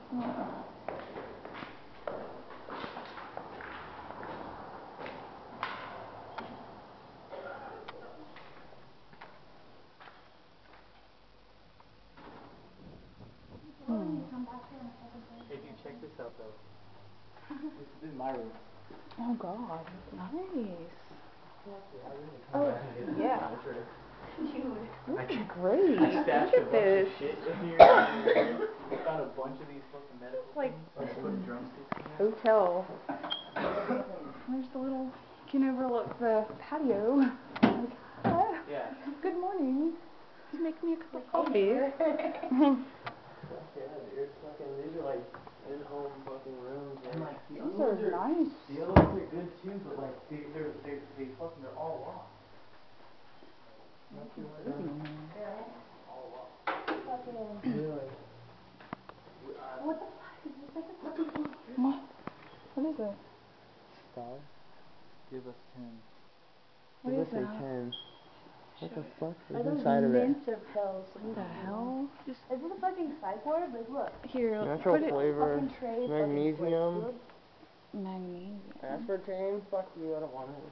Oh. Hey dude, check this out though. This is my room. Oh god, nice. Oh, yeah. Dude. This is great. I stashed Look at this. Shit in here. I found a bunch of these fucking medical like things. I put drumsticks in there. Hotel. There's the little, you can overlook the patio. Like, ah, Yeah. good morning. Make me a cup of coffee. Yeah, dude. Fucking, these are like in-home fucking rooms. And like, these are nice. The other ones are good too, but like, they're all locked. All locked. Really? What the fuck is this? Like a fucking... What is it? Star? Give us 10. What Give is us that? a 10. What the fuck Are is those inside of it? mints or pills? What the hell? Just Is it a fucking psych ward? Like, look. here, Natural put flavor, Fucking tray, magnesium, fucking magnesium. aspartame. Fuck you, I don't want it.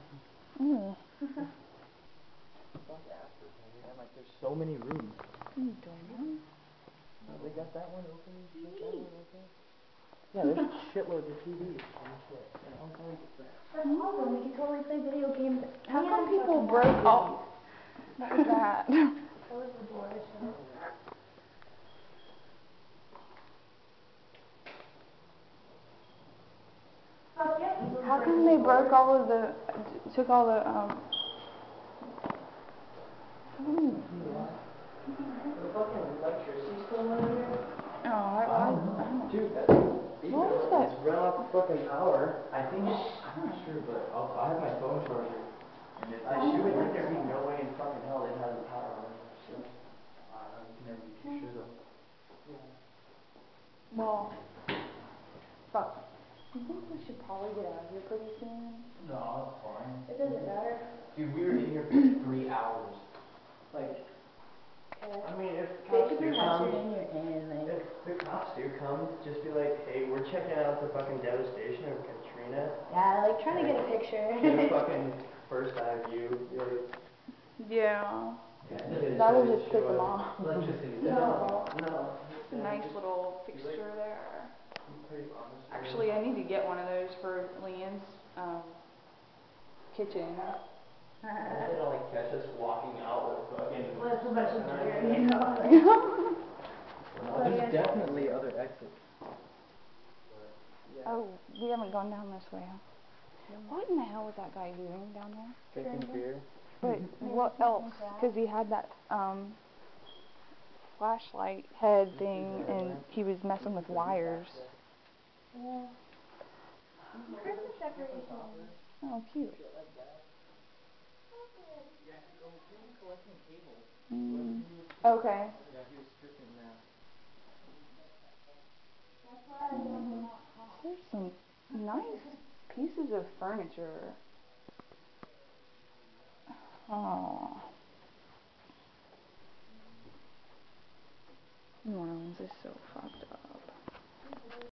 Fuck aspartame, man. Like, there's so many rooms. You don't. Oh, they got that one open. Got that one open. Yeah, there's shitloads of TVs and shit. And all kinds of stuff. That's awesome. We can totally play video games. How come people broke off? What was that? That was the door, shit. How come they broke all of the, took all the, The fucking electricity still in here? oh, I don't. Dude, that's What was that? It's run off the fucking power. I think it's, I'm not sure, but I have my phone charger. And if you would think there'd be no way in fucking hell they'd have the power on. So, you can never be too sure though. Well, fuck. You think we should probably get out of here pretty soon? No, it's fine. It doesn't matter. Dude, we were in here for 3 hours. Like, I mean, if cops do come, if the cops do come, just be like, hey, we're checking out the fucking devastation of Katrina. Yeah, like trying to get a picture. Get a fucking first eye view. Like, Yeah. yeah, That would just piss them off. Electricity. No. It's a nice little fixture there. Actually, I need to get one of those for Leanne's kitchen. They'll like catch us walking out with fucking. Well, it's a bunch of gear, you know. There's definitely other exits. Oh, we haven't gone down this way, huh? What in the hell was that guy doing down there? Drinking beer. But what else? Because he had that flashlight head thing, and he was messing with wires. Yeah. Christmas decorations. Oh, cute. He was collecting cables. Okay. Yeah, he was stripping that. There's some nice pieces of furniture. Oh. New Orleans is so fucked up.